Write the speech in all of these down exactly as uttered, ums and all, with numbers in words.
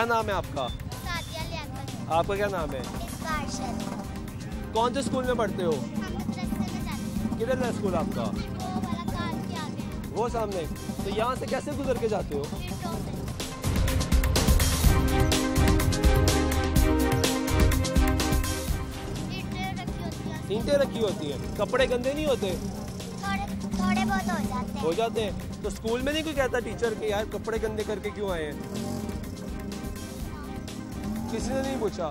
क्या नाम है आपका? सादिया लियाकत। आपका क्या नाम है? इसका अरशद। कौन से स्कूल में पढ़ते हो? हम मदरसे में जाते हैं। किधर है स्कूल आपका? वो वाला कार के आगे। वो सामने। तो यहाँ से कैसे गुजर के जाते हो? विंडो से। ईंटें रखी होती हैं। ईंटें रखी होती हैं। कपड़े गंदे नहीं होते? थोड़े थोड़े बहुत हो जाते हैं। हो जाते हैं। तो स्कूल में नहीं कोई कहता टीचर के यार कपड़े गंदे करके क्यों आए हैं? किसी ने नहीं पूछा?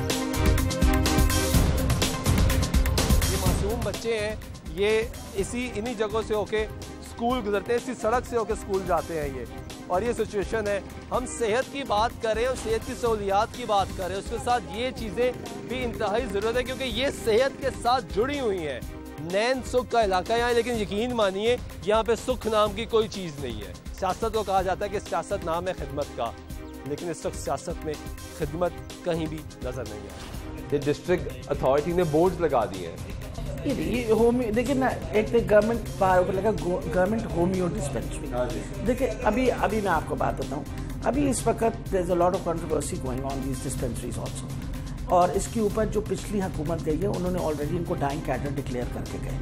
ये मासूम बच्चे हैं, ये इसी इन्हीं जगहों से होके स्कूल गुजरते हैं, इसी सड़क से होके स्कूल जाते हैं ये। और ये सिचुएशन है। हम सेहत की बात करें और सेहत की सहूलियात की बात करें, उसके साथ ये चीज़ें भी इंतहाई ज़रूरत है क्योंकि ये सेहत के साथ जुड़ी हुई हैं। नैन सुख का इलाका यहाँ, लेकिन यकीन मानिए यहाँ पे सुख नाम की कोई चीज़ नहीं है। सियासत को कहा जाता है कि सियासत नाम है खिदमत का, लेकिन इस वक्त सियासत में खिदमत कहीं भी नजर नहीं आ रही। डिस्ट्रिक्ट अथॉरिटी ने बोर्ड्स लगा दिए हैं। ये ये होम देखिए ना, एक तो गवर्नमेंट बाहर को लगा गवर्नमेंट होम्यो डिस्पेंसरी। देखिए अभी अभी मैं आपको बात बताऊं, अभी इस वक्त there is a lot of controversy going on these dispensaries also, और इसके ऊपर जो पिछली हुकूमत गई है उन्होंने ऑलरेडी इनको डाइंग कैडर डिक्लेयर करके गए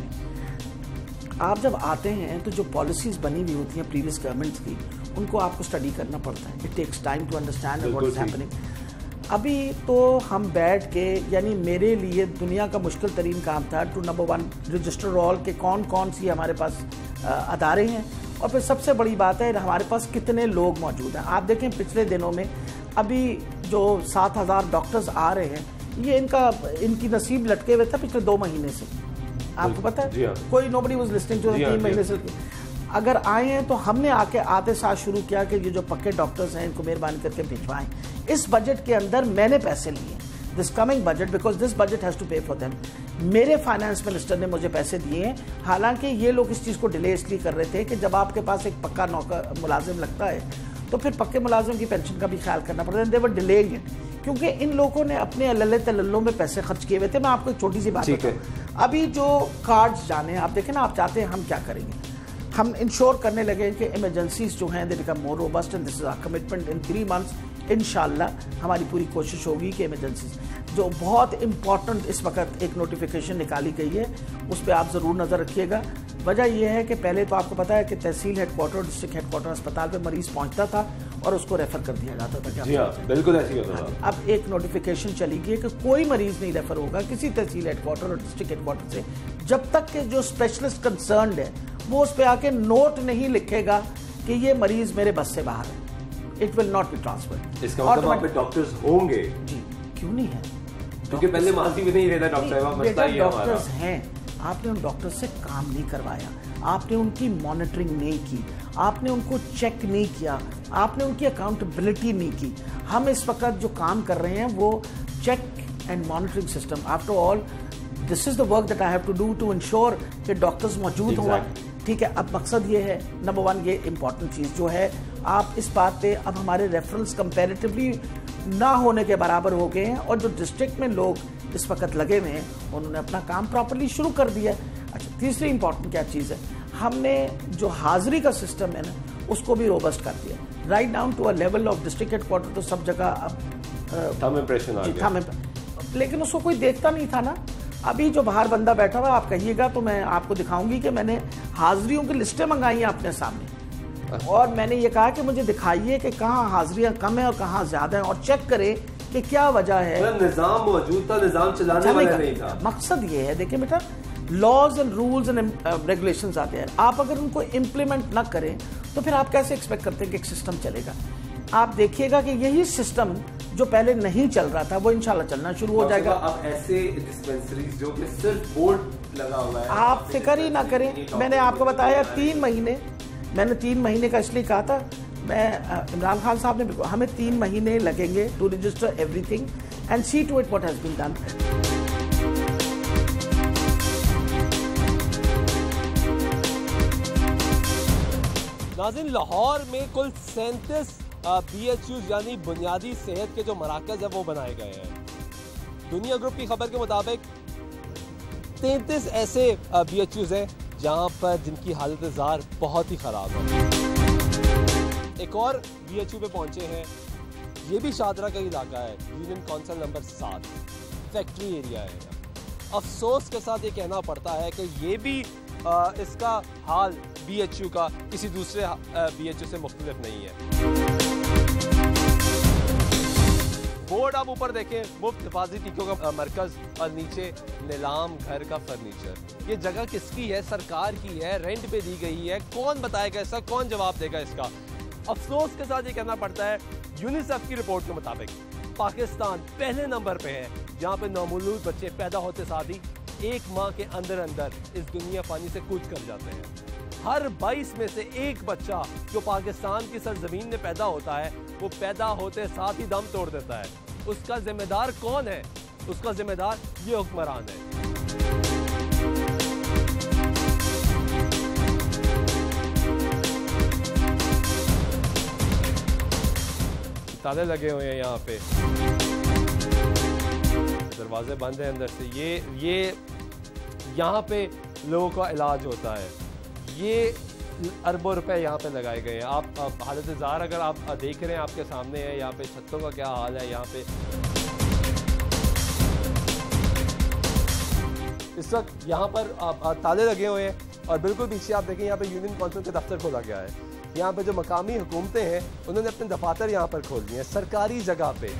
हैं। आप जब आते हैं तो जो पॉलिसीज बनी हुई होती हैं प्रीवियस गवर्नमेंट्स की, उनको आपको स्टडी करना पड़ता है। It takes time to understand what is happening. अभी तो हम बैठ के, यानी मेरे लिए दुनिया का मुश्किल तरीन काम था to number one register all के कौन कौन सी हमारे पास अदारे हैं, और फिर सबसे बड़ी बात है हमारे पास कितने लोग मौजूद हैं। आप देखें पिछले दिनों में अभी जो सात हज़ार डॉक्टर्स आ रहे हैं, ये इनका इनकी नसीब लटके हुए था पिछले दो महीने से। आपको पता है कोई नोबडी वाज लिस्टिंग जो तीन महीने से। अगर आए हैं तो हमने आके आते साथ शुरू किया कि ये जो पक्के डॉक्टर्स हैं इनको मेहरबानी करके भिजवाएं। इस बजट के अंदर मैंने पैसे लिए, this coming budget, because this budget has to pay for them. मेरे फाइनेंस मिनिस्टर ने मुझे पैसे दिए हैं। हालांकि ये लोग इस चीज़ को डिले इसलिए कर रहे थे कि जब आपके पास एक पक्का नौकर मुलाजिम लगता है तो फिर पक्के मुलाजिम की पेंशन का भी ख्याल करना पड़ता है। दे वर डिलेइंग इट क्योंकि इन लोगों ने अपने अल्ले तल्लों में पैसे खर्च किए हुए थे। मैं आपको एक छोटी सी बात बताऊं, अभी जो कार्ड्स जाने, आप देखें ना, आप चाहते हैं हम क्या करेंगे, हम इंश्योर करने लगे कि इमरजेंसीज जो हैं they become more robust and this is our commitment in three months. इंशाल्लाह हमारी पूरी कोशिश होगी कि इमरजेंसीज जो बहुत इंपॉर्टेंट इस वक्त एक नोटिफिकेशन निकाली गई है उस पर आप ज़रूर नज़र रखिएगा। वजह यह है कि पहले तो आपको पता है कि तहसील हेडक्वार्टर डिस्ट्रिक्ट हेडक्वार्टर अस्पताल पे मरीज पहुंचता था और उसको रेफर कर दिया जाता था। जी हाँ, बिल्कुल ऐसी होता था। अब एक नोटिफिकेशन चली गई कि कोई मरीज नहीं रेफर होगा किसी तहसील हेडक्वार्टर और डिस्ट्रिक्ट हेडक्वार्टर से जब तक कि जो स्पेशलिस्ट कंसर्न्ड है वो उस पर आके नोट नहीं लिखेगा कि ये मरीज मेरे बस से बाहर है। It will not be transferred. इसका मतलब वहाँ पे डॉक्टर्स होंगे? जी, क्यों नहीं है? क्योंकि पहले मानसी में नहीं रहता डॉक्टर साहब, मसला ये हमारा। डॉक्टर्स हैं, आपने उन डॉक्टर से काम नहीं करवाया, आपने उनकी मॉनिटरिंग नहीं की, आपने उनको चेक नहीं किया, आपने उनकी अकाउंटेबिलिटी नहीं की। हम इस वक्त जो काम कर रहे हैं वो check and monitoring system. After all this is the work that I have to do to ensure कि डॉक्टर्स मौजूद हों। ठीक है, अब मकसद ये है, नंबर वन ये इंपॉर्टेंट चीज़ जो है, आप इस बात पे अब हमारे रेफरेंस कंपैरेटिवली ना होने के बराबर हो गए हैं और जो डिस्ट्रिक्ट में लोग इस वक्त लगे हुए हैं उन्होंने अपना काम प्रॉपर्ली शुरू कर दिया। अच्छा, तीसरी इंपॉर्टेंट क्या चीज़ है, हमने जो हाजिरी का सिस्टम है ना उसको भी रोबस्ट कर दिया, right down to a level of district headquarter. तो सब जगह अब थम इम्प्रेशन आ गया, थम, लेकिन उसको कोई देखता नहीं था ना। अभी जो बाहर बंदा बैठा हुआ आप कहिएगा तो मैं आपको दिखाऊंगी कि मैंने हाजिरियों की लिस्टें मंगाई हैं अपने सामने और मैंने ये कहा कि मुझे दिखाइए कि कहाँ हाजिरियाँ कम है और कहाँ ज्यादा है और चेक करें कि क्या वजह है। निजाम मौजूद था, निजाम चलाने वाला नहीं था। मकसद ये है, देखिए बेटा, laws and rules and regulations आते हैं, आप अगर उनको इम्प्लीमेंट ना करें तो फिर आप कैसे एक्सपेक्ट करते हैं कि एक सिस्टम चलेगा। आप देखिएगा कि यही सिस्टम जो पहले नहीं चल रहा था वो इंशाल्लाह चलना शुरू हो जाएगा। अब ऐसे डिस्पेंसरीज जो कि सिर्फ बोर्ड लगा हुआ है, आप फिक्र ही ना करें। मैंने आपको बताया तीन महीने, मैंने तीन महीने का इसलिए कहा था, मैं इमरान खान साहब ने, हमें तीन महीने लगेंगे to register everything and see to it what has been done. नाज़रीन, लाहौर में कुल सैंतीस बी एच यूज यानी बुनियादी सेहत के जो मराकज है वो बनाए गए हैं। दुनिया ग्रुप की खबर के मुताबिक तैंतीस ऐसे बी एच यूज हैं जहाँ पर जिनकी हालत ज़ार बहुत ही ख़राब है। एक और बी एच यू पे पहुँचे हैं, ये भी शादरा का इलाका है, यूनियन काउंसिल नंबर सात, फैक्ट्री एरिया है। अफसोस के साथ ये कहना पड़ता है कि ये भी आ, इसका हाल बी एच यू का किसी दूसरे बी एच यू से मुख्तलिफ नहीं है। बोर्ड आप ऊपर देखें, मुफ्त हिफाजती टीकों का मरकज, और नीचे नीलाम घर का फर्नीचर। ये जगह किसकी है? सरकार की है, रेंट पे दी गई है। कौन बताएगा इसका, कौन जवाब देगा इसका? अफसोस के साथ ये कहना पड़ता है, यूनिसेफ की रिपोर्ट के मुताबिक पाकिस्तान पहले नंबर पे है जहाँ पे नौमौलूद बच्चे पैदा होते साथ ही एक माह के अंदर अंदर इस दुनिया फानी से कूच कर जाते हैं। हर बाईस में से एक बच्चा जो पाकिस्तान की सरजमीन में पैदा होता है वो पैदा होते साथ ही दम तोड़ देता है। उसका जिम्मेदार कौन है? उसका जिम्मेदार ये हुक्मरान है। ताले लगे हुए हैं यहाँ पे, दरवाजे बंद हैं अंदर से। ये ये यहाँ पे लोगों का इलाज होता है। ये अरबों रुपए यहाँ पे लगाए गए हैं। आप, आप हालत ज़ार अगर आप देख रहे हैं, आपके सामने है यहाँ पे छतों का क्या हाल है। यहाँ पे इस वक्त यहाँ पर आप, आप, ताले लगे हुए हैं और बिल्कुल पीछे आप देखें यहाँ पे यूनियन काउंसिल का दफ्तर खोला गया है। यहाँ पे जो मकामी हुकूमतें हैं उन्होंने अपने दफातर यहाँ पर खोल दिए हैं सरकारी जगह पे।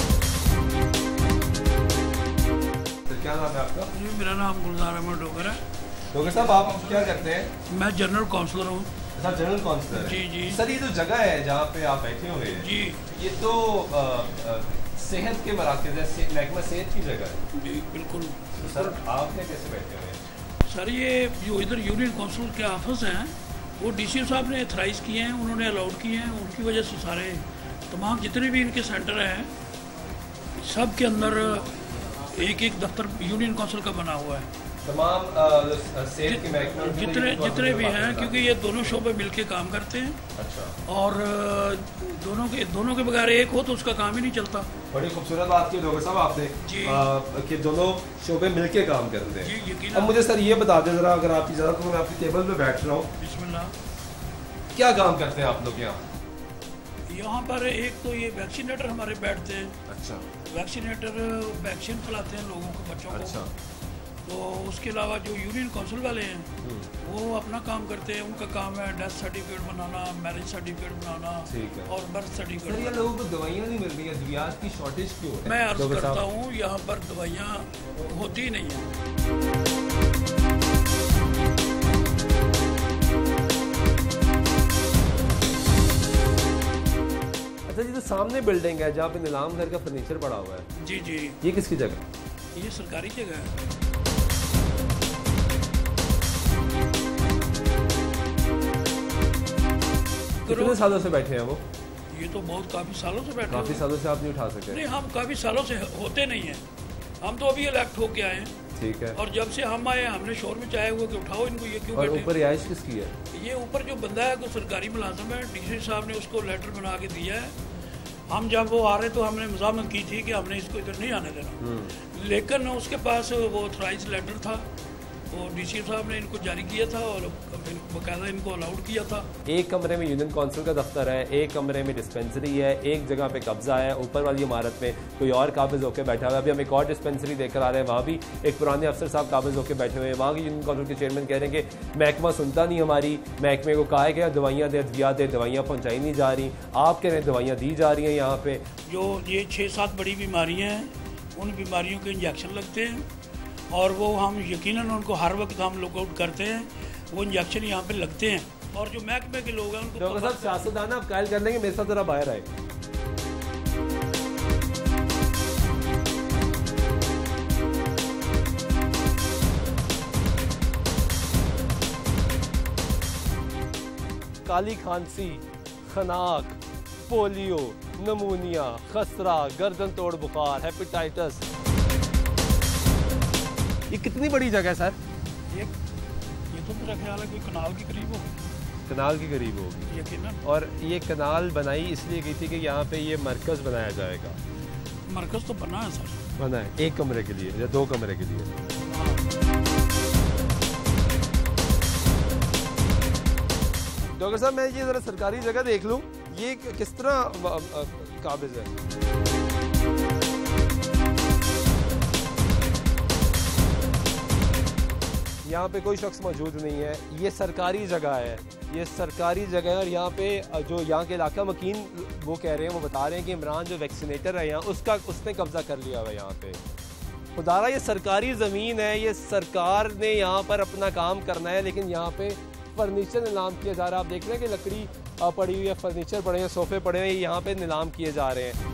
क्या नाम है आपका? जी मेरा नाम गुलजार अहमद डोगर है। डोगर साहब आप क्या करते हैं? मैं जनरल काउंसलर हूँ। Sir general councillor? जी जी सर, ये जो जगह है जहाँ पे आप बैठे हुए हैं जी, ये तो आ, आ, सेहत के मराकज़ है, से, महकमा सेहत की जगह है। जी बिल्कुल। तो सर आपने कैसे बैठे हुए हैं? सर ये जो इधर यूनियन काउंसिल के ऑफिस हैं वो डी सी साहब ने एथराइज किए हैं, उन्होंने अलाउड किए हैं। उनकी वजह से सारे तमाम जितने भी इनके सेंटर हैं सब के अंदर एक एक दफ्तर यूनियन काउंसिल का बना हुआ है। तमाम सेहत के महकमे जितने जितने भी हैं, क्योंकि ये दोनों शोबे मिलके काम करते हैं। अच्छा। और दोनों के दोनों के बगैर एक हो तो उसका काम ही नहीं चलता। बड़ी खूबसूरत बात की डॉक्टर साहब आपने जी आ, कि दोनों शोबे मिलके काम करते हैं। जी यकीन। अब मुझे सर ये बता दें जरा, अगर आपकी इजाज़त हो, मैं आपकी टेबल पे बैठ रहा हूँ। बिस्मिल्लाह। क्या काम करते हैं आप लोग यहाँ? यहाँ पर एक तो ये वैक्सीनेटर हमारे बैठते हैं। अच्छा। वैक्सीनेटर वैक्सीन खिलाते हैं लोगों को, बच्चों को। अच्छा। तो उसके अलावा जो यूनियन काउंसिल वाले हैं वो अपना काम करते हैं। उनका काम है डेथ सर्टिफिकेट बनाना, मैरिज सर्टिफिकेट बनाना और बर्थ सर्टिफिकेट। सर ये लोगों को दवाइयाँ नहीं मिल रही है, दवाइयाँ की शॉर्टेज क्यों है? मैं अर्ज करता हूँ यहाँ पर दवाइयाँ होती नहीं है। अच्छा जी, तो सामने बिल्डिंग है जहाँ पे नीलाम घर का फर्नीचर पड़ा हुआ है। जी जी। ये किसकी जगह? ये सरकारी जगह है। कितने सालों से बैठे हैं वो? ये तो बहुत काफी सालों से बैठे। काफी सालों से आप नहीं उठा सके? नहीं, हम काफी सालों से होते नहीं हैं। हम तो अभी इलेक्ट होके आए हैं। ठीक है। और जब से हम आए हमने शोर में चाहे हुआ कि उठाओ इनको, ये क्यों और बैठे? ऊपर रिहाइश किसकी है? ये ऊपर जो बंदा है, कोई सरकारी मुलाजिम है, डीसी साहब ने उसको लेटर बना के दिया है। हम जब वो आ रहे तो हमने मज़ामत की थी कि हमने इसको इधर नहीं आने देना, लेकिन उसके पास वो ऑथराइज लेटर था, वो डीसी साहब ने इनको जारी किया था और बाकायदा इनको अलाउड किया था। एक कमरे में यूनियन काउंसिल का दफ्तर है, एक कमरे में डिस्पेंसरी है, एक जगह पे कब्जा है, ऊपर वाली इमारत में कोई और काबिज होकर बैठा हुआ है। अभी हम एक और डिस्पेंसरी देखकर आ रहे हैं, वहाँ भी एक पुराने अफसर साहब काबिज होकर बैठे हुए हैं। वहाँ के यूनियन काउंसिल के चेयरमैन कह रहे हैं कि महकमा सुनता नहीं हमारी, महकमे को कहा गया दवाइयाँ दे, अद्वियात दे, दवाइयाँ पहुँचाई नहीं जा रही। आप कह रहे हैं दवाइयाँ दी जा रही हैं। यहाँ पे जो ये छः सात बड़ी बीमारियाँ हैं, उन बीमारियों के इंजेक्शन लगते हैं और वो हम यकीनन उनको हर वक्त हम लोग आउट करते हैं। वो इंजेक्शन यहाँ पे लगते हैं और जो महकमे के लोग हैं उनको डॉक्टर साहब सियासतदान आप कायल कर लेंगे, मेरे साथ जरा बाहर आए। काली खांसी, खनाक, पोलियो, नमूनिया, खसरा, गर्दन तोड़ बुखार, हेपेटाइटिस। ये कितनी बड़ी जगह है सर? ये ये तो मेरा ख्याल है कोई कनाल के करीब हो। कनाल के करीब होगी यकीनन। और ये कनाल बनाई इसलिए गई थी कि यहाँ पे ये मरकज बनाया जाएगा। मरकज तो बना है सर। बना है एक कमरे के लिए या दो कमरे के लिए? डॉक्टर साहब मैं ये जरा सरकारी जगह देख लूँ, ये किस तरह काबिज है। यहाँ पे कोई शख्स मौजूद नहीं है, ये सरकारी जगह है, ये सरकारी जगह है। और यहाँ पे जो यहाँ के इलाका मकीन वो कह रहे हैं, वो बता रहे हैं कि इमरान जो वैक्सीनेटर है यहाँ, उसका उसने कब्जा कर लिया हुआ है यहाँ पे। खुदारा ये सरकारी ज़मीन है, ये सरकार ने यहाँ पर अपना काम करना है, लेकिन यहाँ पे फर्नीचर नीलाम किया जा रहा है। आप देख रहे हैं कि लकड़ी पड़ी हुई है, फर्नीचर पड़े हैं, सोफे पड़े हैं, यहाँ पे नीलाम किए जा रहे हैं।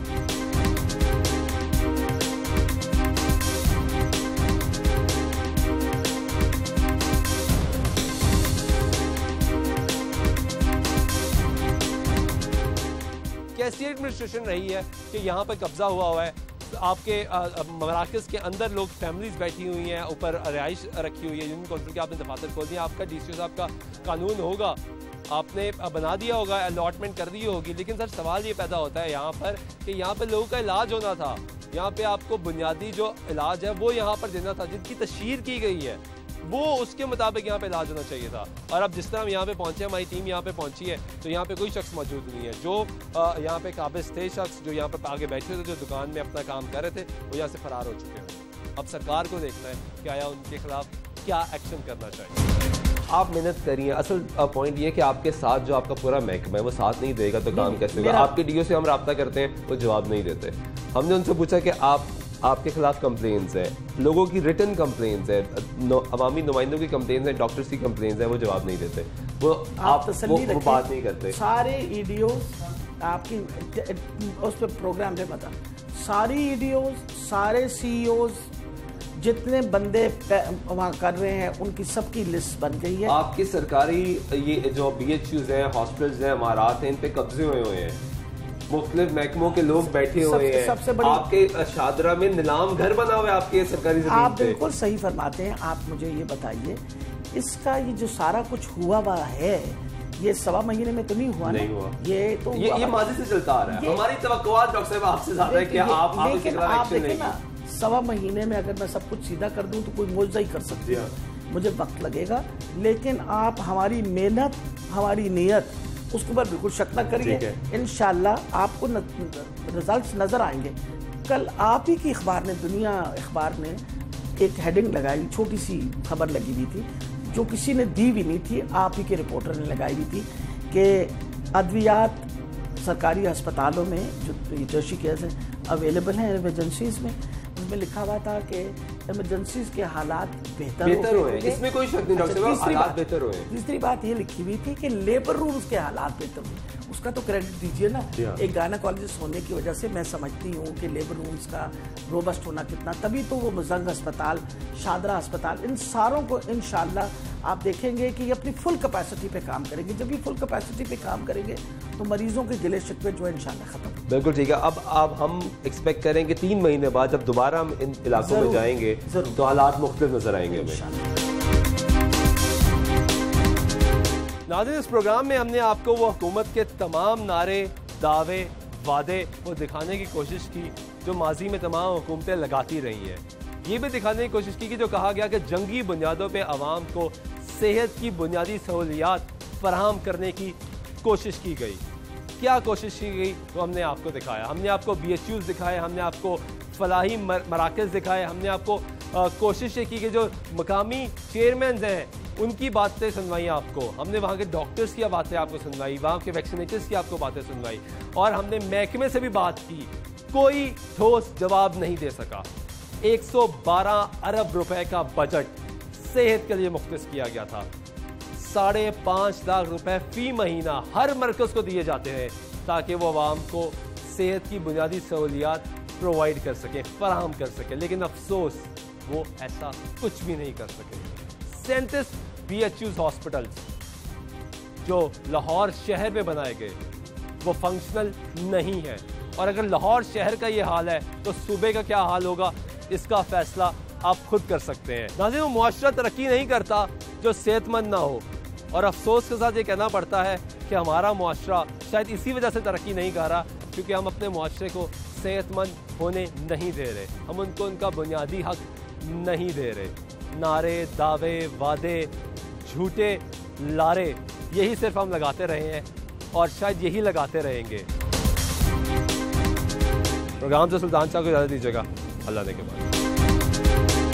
कैसी एडमिनिस्ट्रेशन रही है कि यहाँ पे कब्जा हुआ हुआ है, आपके मराकज़ के अंदर लोग फैमिलीज बैठी हुई हैं, ऊपर रिहाइश रखी हुई है, यूनियन काउंसिल के आपने दफातर खोल दिया, आपका डी सी ओ साहब का कानून होगा, आपने बना दिया होगा, अलॉटमेंट कर दी होगी। लेकिन सर सवाल ये पैदा होता है यहाँ पर कि यहाँ पर लोगों का इलाज होना था, यहाँ पे आपको बुनियादी जो इलाज है वो यहाँ पर देना था, जिनकी तशहीर की गई है वो उसके मुताबिक यहाँ पे इलाज होना चाहिए था। और अब जिस तरह हम यहाँ पे पहुँचे, हमारी टीम यहाँ पे पहुँची है, तो यहाँ पे कोई शख्स मौजूद नहीं है। जो यहाँ पे काबिज थे शख्स, जो यहाँ पे आगे बैठे थे, जो दुकान में अपना काम कर रहे थे, वो यहाँ से फरार हो चुके हैं। अब सरकार को देखना है कि आया उनके खिलाफ क्या एक्शन करना चाहिए। आप मेहनत करिए, असल पॉइंट ये कि आपके साथ जो आपका पूरा महकमा है वो साथ नहीं देगा तो काम कैसे होगा। आपके डी ओ से हम रब्ता करते हैं, वो जवाब नहीं देते। हमने उनसे पूछा कि आप आपके खिलाफ कंप्लेंट्स हैं, लोगों की रिटन कंप्लेंट्स हैं, अवामी नुमाइंदों की कंप्लेंट्स हैं, डॉक्टर्स की कंप्लेंट्स हैं, वो जवाब नहीं देते, वो आप वो, वो बात नहीं करते। सारे ईडीओ आपकी उस पर प्रोग्राम पे बता, सारी ईडीओ, सारे सीईओ, जितने बंदे वहाँ कर रहे हैं, उनकी सबकी लिस्ट बन गई है। आपकी सरकारी ये जो बी एच यूज हैं, हॉस्पिटल्स हैं, इमारात हैं, इन पे कब्जे हुए हुए हैं, मुख्तलिफ महकमों के लोग बैठे हुए हैं। सबसे बड़ी आपके शादरा में नीलाम घर बना हुआ है आपके सरकारी ज़मीन पे। आप बिल्कुल सही फरमाते हैं। आप मुझे ये बताइए, इसका ये जो सारा कुछ हुआ हुआ है, ये सवा महीने में तो नहीं हुआ नहीं ना? हुआ। ये तो ये, ये माजी से चलता आ रहा है। हमारी तवक्कुआत डॉक्टर साहब आपसे ज्यादा है कि आप आप इसके खिलाफ एक्शन लेंगे। सवा महीने में अगर मैं सब कुछ सीधा कर दूं तो कोई मुआवजा ही कर सकती है, मुझे वक्त लगेगा। लेकिन आप हमारी मेहनत, हमारी नीयत, उसके ऊपर बिल्कुल शक न करिए। इंशाल्लाह आपको रिजल्ट्स नजर आएंगे। कल आप ही की अखबार ने, दुनिया अखबार ने एक हेडिंग लगाई, छोटी सी खबर लगी हुई थी, जो किसी ने दी भी नहीं थी, आप ही के रिपोर्टर ने लगाई हुई थी कि अद्वियात सरकारी अस्पतालों में जो जर्सी केयर्स हैं अवेलेबल हैं इमरजेंसीज में। उसमें लिखा हुआ था कि इमरजेंसीज के हालात बेहतर बेहतर हुए, इसमें कोई शक नहीं डॉक्टर साहब, हालात बेहतर हुए। तीसरी बात ये लिखी हुई थी कि लेबर रूम्स के हालात बेहतर हुए। उसका तो क्रेडिट दीजिए ना। एक गायनेकोलॉजिस्ट होने की वजह से मैं समझती हूँ कि लेबर रूम्स का रोबस्ट होना कितना, तभी तो वो मुजंग अस्पताल, शादरा अस्पताल, इन सारों को इंशाल्लाह आप देखेंगे कि ये अपनी फुल कैपेसिटी पे काम करेंगे। जब ये फुल कैपेसिटी पे काम करेंगे तो मरीजों के गिले शिकवे जो है इंशाल्लाह खत्म। बिल्कुल ठीक है। अब अब हम एक्सपेक्ट करेंगे तीन महीने बाद जब दोबारा हम इन इलाकों में जाएंगे तो हालात मुख्तलिफ नजर आएंगे हमें। नाज़रीन, इस प्रोग्राम में हमने आपको वो हुकूमत के तमाम नारे, दावे, वादे वो दिखाने की कोशिश की जो माजी में तमाम हुकूमतें लगाती रही हैं। ये भी दिखाने की कोशिश की कि जो कहा गया कि जंगी बुनियादों पे आवाम को सेहत की बुनियादी सहूलियात फराहम करने की कोशिश की गई। क्या कोशिश की गई तो हमने आपको दिखाया। हमने आपको बी एच यूज़ दिखाए, हमने आपको फलाही मराकज़ दिखाए, हमने आपको आ, कोशिश ये की कि जो मकामी चेयरमैन हैं उनकी बातें सुनवाई आपको, हमने वहाँ के डॉक्टर्स की बातें आपको सुनवाई, वहाँ के वैक्सीनेटर्स की आपको बातें सुनवाई, और हमने महकमे से भी बात की। कोई ठोस जवाब नहीं दे सका। एक सौ बारह अरब रुपए का बजट सेहत के लिए मुख्तस किया गया था। साढ़े पाँच लाख रुपए फी महीना हर मरकज़ को दिए जाते हैं ताकि वो आवाम को सेहत की बुनियादी सहूलियात प्रोवाइड कर सके, फराहम कर सके। लेकिन अफसोस वो ऐसा कुछ भी नहीं कर सके। सैंतीस बी एच यूज़ हॉस्पिटल्स जो लाहौर शहर में बनाए गए वो फंक्शनल नहीं है, और अगर लाहौर शहर का ये हाल है तो सूबे का क्या हाल होगा, इसका फैसला आप खुद कर सकते हैं। नाज़रीन, वो मुआशरा तरक्की नहीं करता जो सेहतमंद ना हो, और अफसोस के साथ ये कहना पड़ता है कि हमारा मुआशरा शायद इसी वजह से तरक्की नहीं कर रहा क्योंकि हम अपने मुआशरे को सेहतमंद होने नहीं दे रहे, हम उनको उनका बुनियादी हक नहीं दे रहे। नारे, दावे, वादे, झूठे लारे, यही सिर्फ हम लगाते रहे हैं और शायद यही लगाते रहेंगे। प्रोग्राम से सुल्तान शाह को इजाज़त दीजिएगा, अल्लाह ने के बाद।